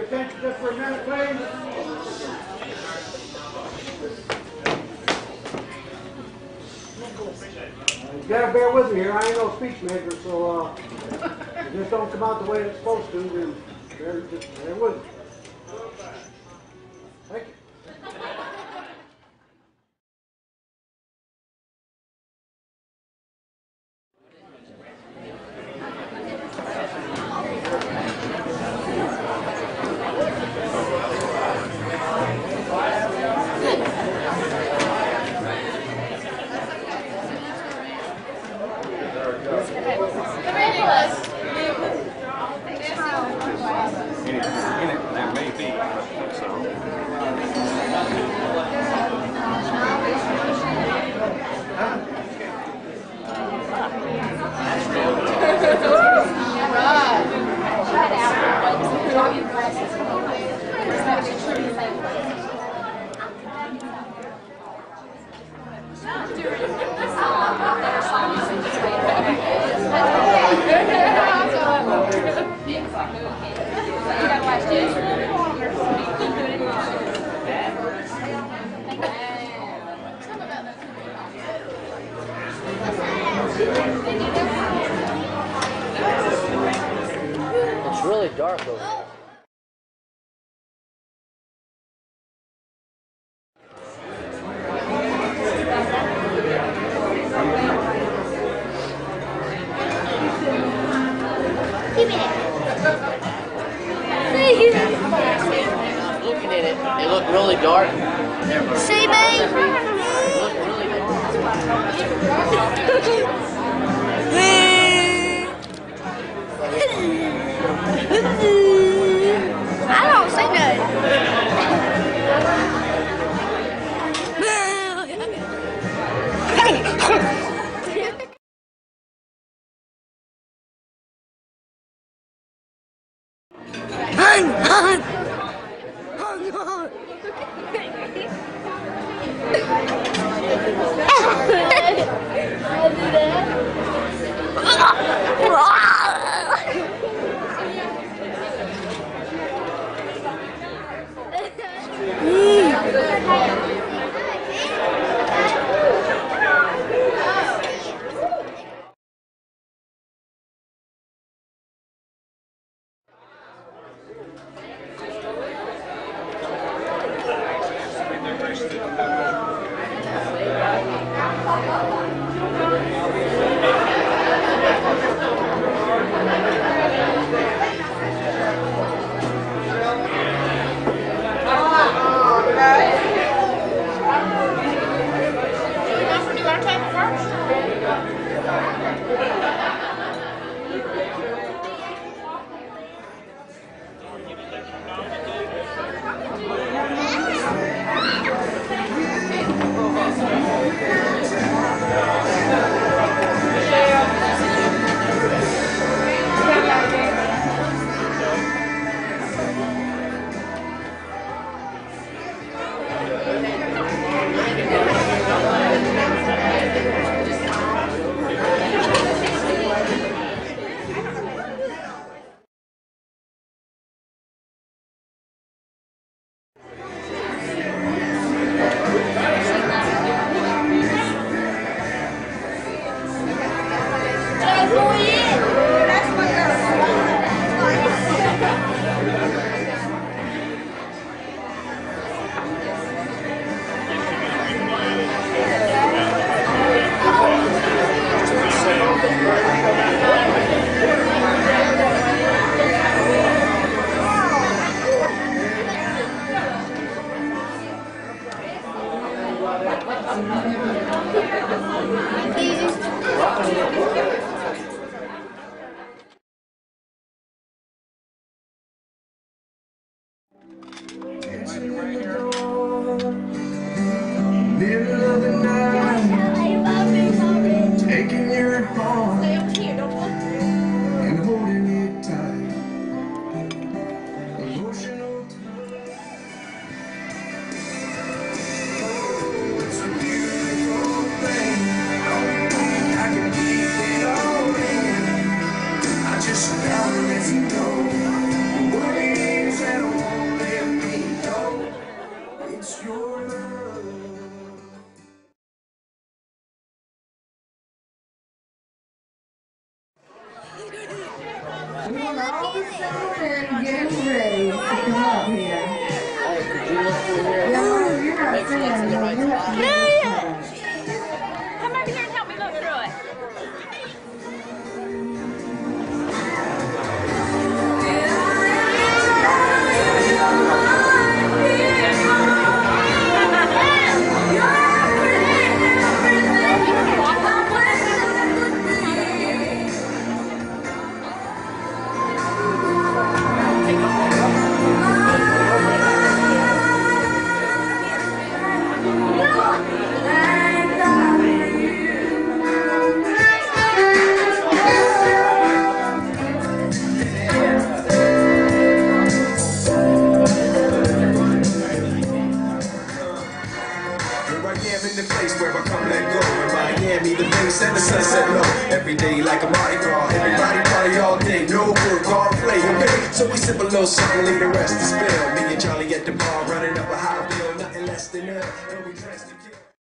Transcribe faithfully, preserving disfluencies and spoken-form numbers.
attention just for a minute, please. You gotta bear with me here. I ain't no speech maker, so uh, if this don't come out the way it's supposed to, then bear, just bear with me. Thank you. It's really dark over here. Looking at it, it looked really dark. See me? It looked really I don't see nothing. Taking your hand and holding it tight. Emotional touch. It's a beautiful thing. I can keep it all in. I just gotta let you know what it is that I want. it's your love. We want all the children getting ready to come up here. Hey, could you look through here? No, you're not Make sure that's in saying the right you have spot. to Yeah, do yeah. Come over here and help me look through it. In the place where I come let go. In Miami, the base and the sunset low. Every day like a Mardi Gras. Everybody party all day. No work, all play, okay? So we sip a little something, leave the rest to spill. Me and Charlie at the bar running up a high bill. Nothing less than hell. And we dressed to kill.